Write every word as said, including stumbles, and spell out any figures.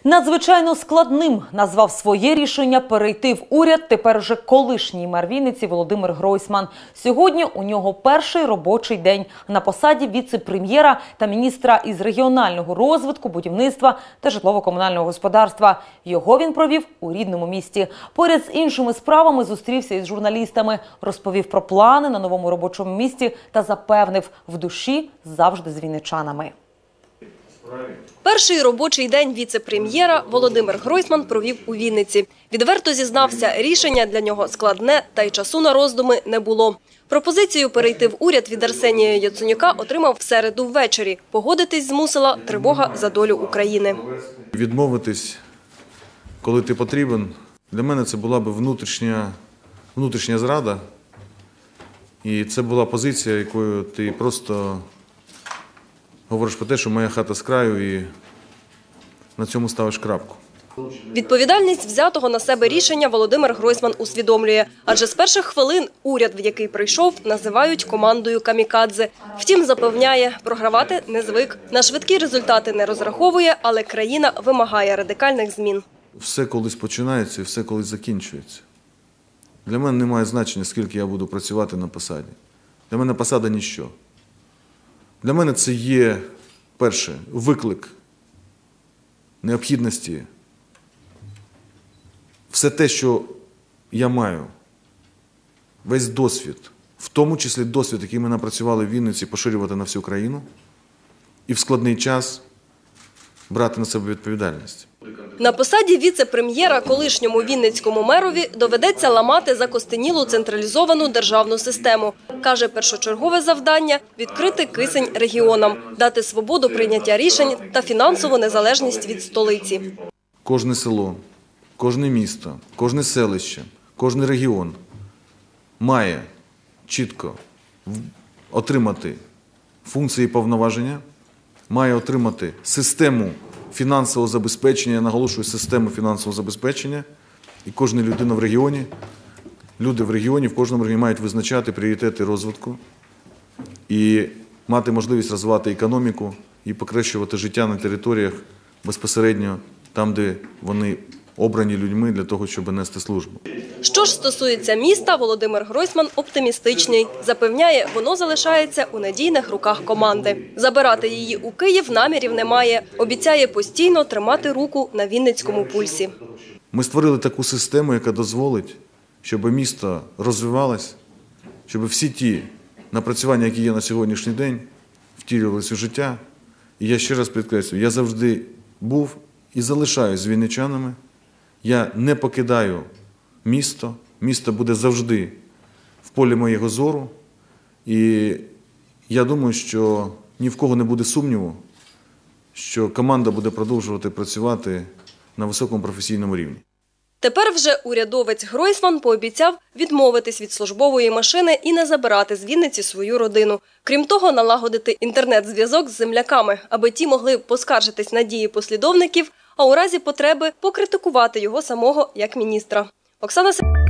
Надзвичайно складним назвав своє рішення перейти в уряд тепер вже колишній мер Вінниці Володимир Гройсман. Сьогодні у нього перший робочий день на посаді віце-прем'єра та міністра із регіонального розвитку, будівництва та житлово-комунального господарства. Його він провів у рідному місті. Поряд з іншими справами зустрівся із журналістами, розповів про плани на новому робочому місці та запевнив – в душі завжди з вінничанами. Перший робочий день віце-прем'єра Володимир Гройсман провів у Вінниці. Відверто зізнався, рішення для нього складне, та й часу на роздуми не було. Пропозицію перейти в уряд від Арсенія Яценюка отримав в середу ввечері. Погодитись змусила тривога за долю України. Відмовитись, коли ти потрібен, для мене це була б внутрішня, внутрішня зрада. І це була позиція, якою ти просто говориш про те, що моя хата з краю, і на цьому ставиш крапку. Відповідальність взятого на себе рішення Володимир Гройсман усвідомлює. Адже з перших хвилин уряд, в який прийшов, називають командою камікадзе. Втім, запевняє, програвати не звик. На швидкі результати не розраховує, але країна вимагає радикальних змін. Все колись починається і все колись закінчується. Для мене немає значення, скільки я буду працювати на посаді. Для мене посада – ніщо. Для мене це є, перше, виклик необхідності. Все те, що я маю, весь досвід, в тому числі досвід, який ми напрацювали в Вінниці, поширювати на всю країну і в складний час брати на себе відповідальність. На посаді віце-прем'єра колишньому вінницькому мерові доведеться ламати закостенілу централізовану державну систему. Каже, першочергове завдання – відкрити кисень регіонам, дати свободу прийняття рішень та фінансову незалежність від столиці. Кожне село, кожне місто, кожне селище, кожен регіон має чітко отримати функції і повноваження, має отримати систему фінансового забезпечення, я наголошую, систему фінансового забезпечення, і кожна людина в регіоні, люди в регіоні, в кожному регіоні мають визначати пріоритети розвитку і мати можливість розвивати економіку і покращувати життя на територіях безпосередньо там, де вони обрані людьми для того, щоб нести службу. Що ж стосується міста, Володимир Гройсман оптимістичний. Запевняє, воно залишається у надійних руках команди. Забирати її у Київ намірів немає. Обіцяє постійно тримати руку на вінницькому пульсі. Ми створили таку систему, яка дозволить, щоб місто розвивалось, щоб всі ті напрацювання, які є на сьогоднішній день, втілювалися у життя. І я ще раз підкреслюю, я завжди був і залишаюсь з вінничанами. Я не покидаю місто, місто буде завжди в полі моєго зору. І я думаю, що ні в кого не буде сумніву, що команда буде продовжувати працювати на високому професійному рівні. Тепер вже урядовець Гройсман пообіцяв відмовитись від службової машини і не забирати з Вінниці свою родину. Крім того, налагодити інтернет-зв'язок з земляками, аби ті могли поскаржитись на дії послідовників, а у разі потреби покритикувати його самого як міністра. Оксана